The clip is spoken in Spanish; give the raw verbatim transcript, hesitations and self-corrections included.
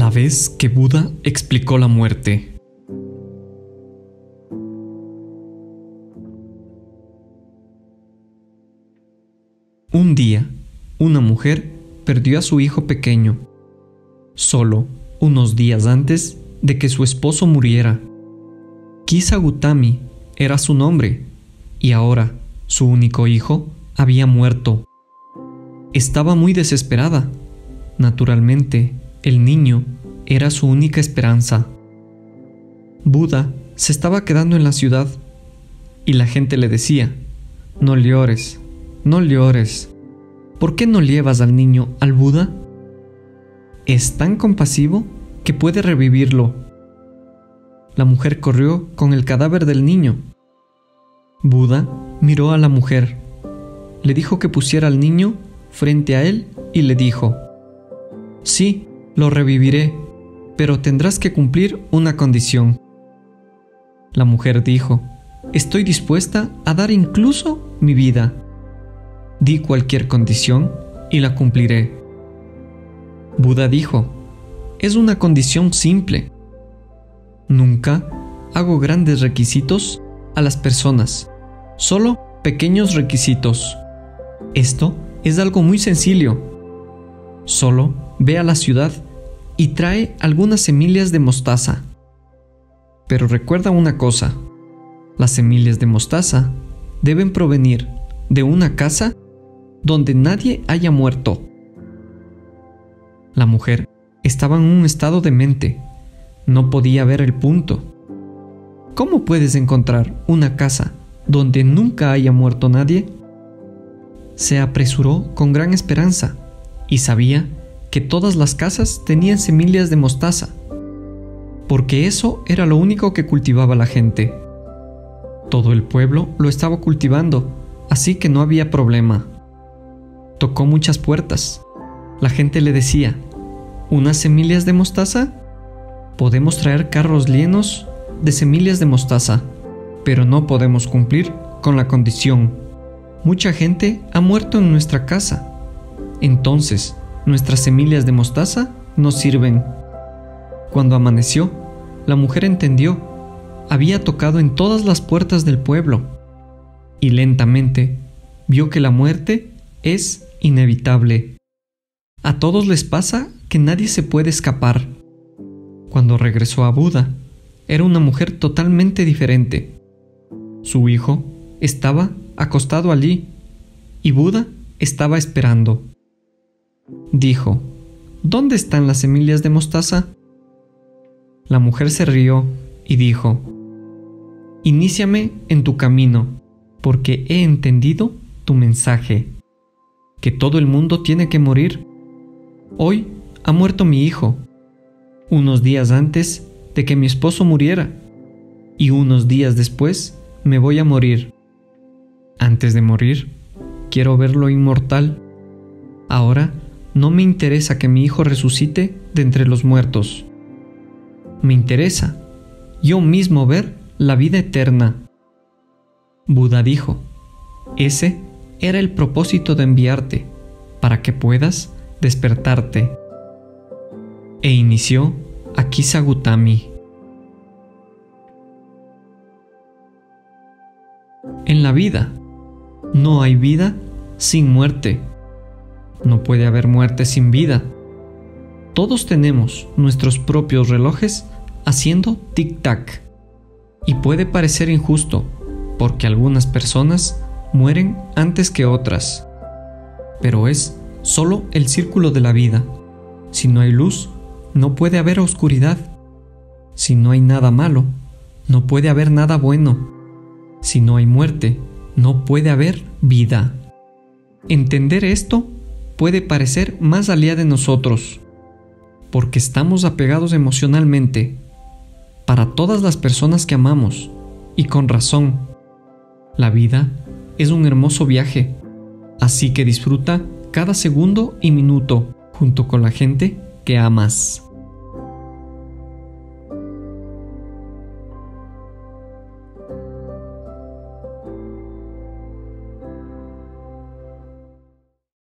La vez que Buda explicó la muerte. Un día, una mujer perdió a su hijo pequeño, solo unos días antes de que su esposo muriera. Kisa Gutami era su nombre, y ahora su único hijo había muerto. Estaba muy desesperada. Naturalmente, el niño era su única esperanza. Buda se estaba quedando en la ciudad, y la gente le decía: «No llores, no llores. ¿Por qué no llevas al niño al Buda? Es tan compasivo que puede revivirlo». La mujer corrió con el cadáver del niño. Buda miró a la mujer, le dijo que pusiera al niño frente a él y le dijo: «Sí, lo reviviré, pero tendrás que cumplir una condición». La mujer dijo: «Estoy dispuesta a dar incluso mi vida. Di cualquier condición y la cumpliré». Buda dijo: «Es una condición simple. Nunca hago grandes requisitos a las personas, solo pequeños requisitos. Esto es algo muy sencillo. Solo ve a la ciudad y trae algunas semillas de mostaza. Pero recuerda una cosa: las semillas de mostaza deben provenir de una casa donde nadie haya muerto». La mujer estaba en un estado demente. No podía ver el punto. ¿Cómo puedes encontrar una casa donde nunca haya muerto nadie? Se apresuró con gran esperanza y sabía que todas las casas tenían semillas de mostaza, porque eso era lo único que cultivaba la gente. Todo el pueblo lo estaba cultivando, así que no había problema. Tocó muchas puertas. La gente le decía: «¿Unas semillas de mostaza? Podemos traer carros llenos de semillas de mostaza, pero no podemos cumplir con la condición. Mucha gente ha muerto en nuestra casa. Entonces, nuestras semillas de mostaza no sirven». Cuando amaneció, la mujer entendió. Había tocado en todas las puertas del pueblo y lentamente vio que la muerte es inevitable. A todos les pasa que nadie se puede escapar. Cuando regresó a Buda, era una mujer totalmente diferente. Su hijo estaba acostado allí y Buda estaba esperando. Dijo: «¿Dónde están las semillas de mostaza?». La mujer se rió y dijo: «Iníciame en tu camino, porque he entendido tu mensaje, que todo el mundo tiene que morir. Hoy ha muerto mi hijo, unos días antes de que mi esposo muriera, y unos días después me voy a morir. Antes de morir, quiero verlo inmortal. Ahora no me interesa que mi hijo resucite de entre los muertos. Me interesa yo mismo ver la vida eterna». Buda dijo: «Ese era el propósito de enviarte, para que puedas despertarte». E inició a Kisa Gutami. En la vida, no hay vida sin muerte. No puede haber muerte sin vida. Todos tenemos nuestros propios relojes haciendo tic-tac. Y puede parecer injusto, porque algunas personas mueren antes que otras. Pero es solo el círculo de la vida. Si no hay luz, no puede haber oscuridad. Si no hay nada malo, no puede haber nada bueno. Si no hay muerte, no puede haber vida. Entender esto puede parecer más allá de nosotros, porque estamos apegados emocionalmente para todas las personas que amamos, y con razón. La vida es un hermoso viaje, así que disfruta cada segundo y minuto junto con la gente que amas.